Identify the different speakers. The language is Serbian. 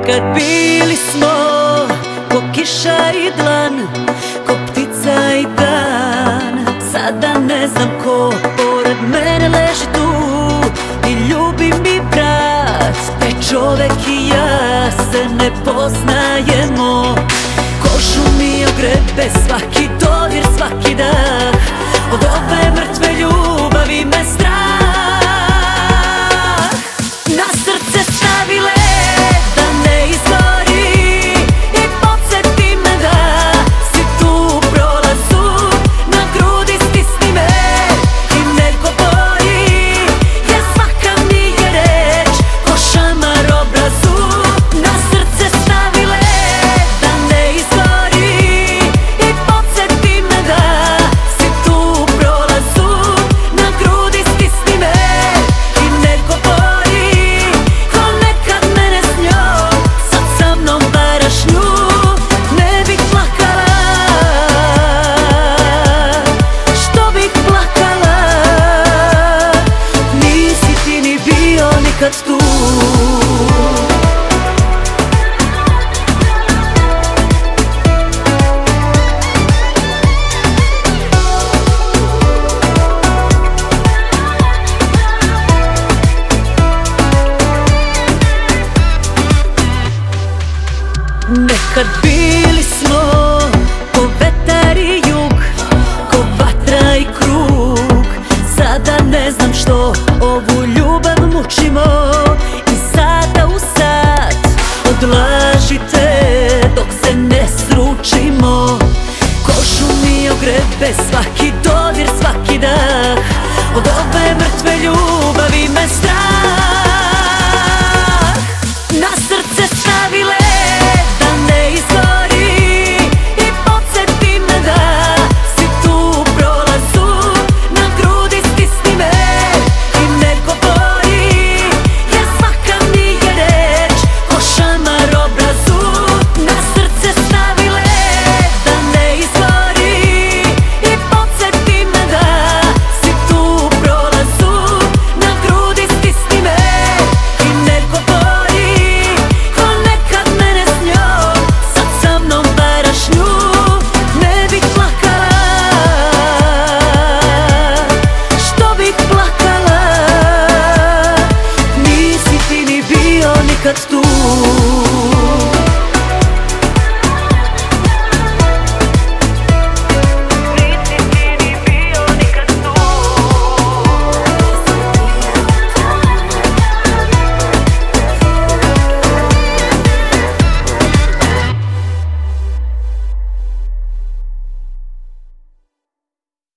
Speaker 1: Nekad bili smo ko kiša i dlan, ko ptica i dan. Sada ne znam ko pored mene leži tu i ljubi mi brat. Taj čovek i ja se ne poznajemo. Kožu mi ogrebe svaki dodir, svaki dah. Od ove mrtve ljubavi me strah. Na srce stavi led da ne izgori i podsjeti me da si tu u prolazu. Na grudi stisni me i ne govori, jer svaka mi je reč ko šamar obrazu. Na srce stavi led da ne izgori i podsjeti me da si tu u prolazu. Na grudi stisni me i ne govori, ko nekad mene s njom, sad sa mnom varaš nju. Ne bih plakala, što bih plakala, nisi ti ni bio nikad tu. Nekad bili smo ko vetar i jug, ko vatra i krug. Sada ne znam što ovu ljubav mučimo. Iz sata u sat odlažite dok se ne sručimo. Kožu mi ogrebe svaki dodir, svaki dah. Od ove mrtve ljubavi me strah. Na srce stavi led da ne izgori i podsjeti me da si tu u prolazu. Na grudi stisni me i ne govori, jer svaka mi je reč ko šamar obrazu. Na srce stavi led da ne izgori i podsjeti me da si tu u prolazu. Na grudi stisni me i ne govori, ko nekad mene s njom, sad sa mnom varaš nju. Ne bih plakala, što bih plakala, nisi ti ni bio nikad tu.